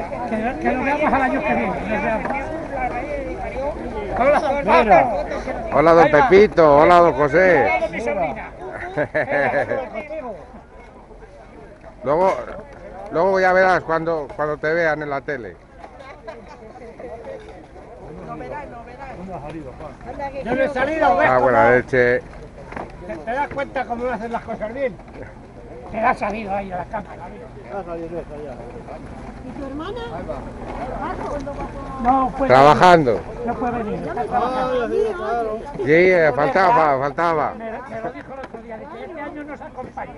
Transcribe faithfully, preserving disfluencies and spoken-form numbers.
Que, que lo veamos al año que viene. Nos veamos. Hola, don Paco. Hola, don Pepito. Hola, don José. Hola, mi sobrina. Luego, luego ya verás cuando, cuando te vean en la tele. Yo no he salido, ¿ves? Ah, buena leche. ¿Te, te das cuenta cómo hacen las cosas bien? Te ha salido ahí a la cámara. ¿Y tu hermana? No puede Trabajando. venir, no puede venir. Está trabajando. Sí, eh, faltaba, faltaba. Me, me lo dijo el otro día, dice, este año nos acompaña.